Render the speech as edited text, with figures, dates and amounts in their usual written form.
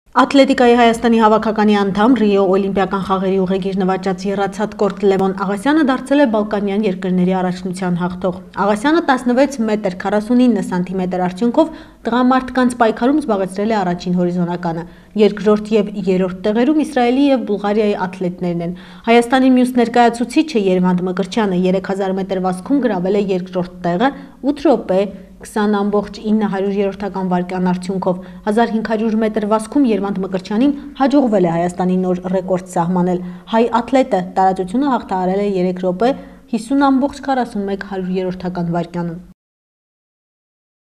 Ատլետիկայի Հայաստանի հավաքականի անդամ Ռիո օլիմպիական խաղերի ուղեգիր նվաճած եռացած կորտ Լևոն Աղասյանը դարձել է Բալկանյան երկրների առաջնության հաղթող։ Աղասյանը 16 մետր 49 սանտիմետր արդյունքով տղամարդկանց պայքարում զբաղեցրել է առաջին հորիզոնականը։ Երկրորդ եւ երրորդ տեղերում Իսրայելի եւ Բուլղարիայի աթլետներն են։ Հայաստանի մյուս ներկայացուցիչը Երվանդ Մկրտչյանը 3000 մետր վազքում գրավել է երկրորդ տեղը 8 րոպե 20.900 վայրկյան արդյունքով 1500 մետր վազքում Երվանդ Մկրտչյանին հաջողվել է Հայաստանի նոր ռեկորդ սահմանել։ Հայ աթլետը տարածությունը հաղթահարել է 3 րոպե 50.41 վայրկյանում։